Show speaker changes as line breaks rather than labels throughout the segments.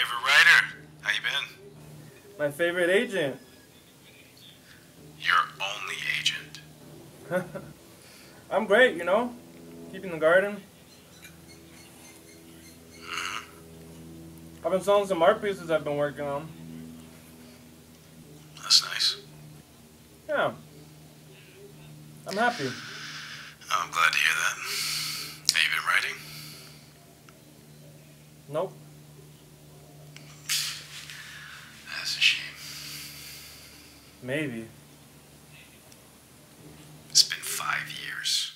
favorite writer. How you been?
My favorite agent.
Your only agent.
I'm great, you know? Keeping the garden. I've been selling some art pieces I've been working on.
That's nice.
Yeah. I'm happy.
Oh, I'm glad to hear that. Have you been writing?
Nope.
That's a shame.
Maybe.
It's been 5 years.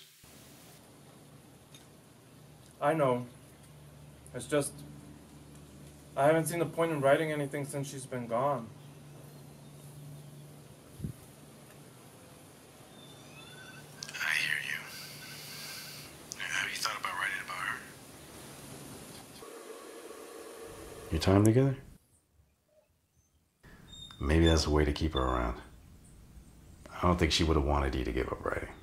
I know. It's just, I haven't seen the point in writing anything since she's been gone.
I hear you. Have you thought about writing about her? Your time together? Maybe that's a way to keep her around. I don't think she would have wanted you to give up writing.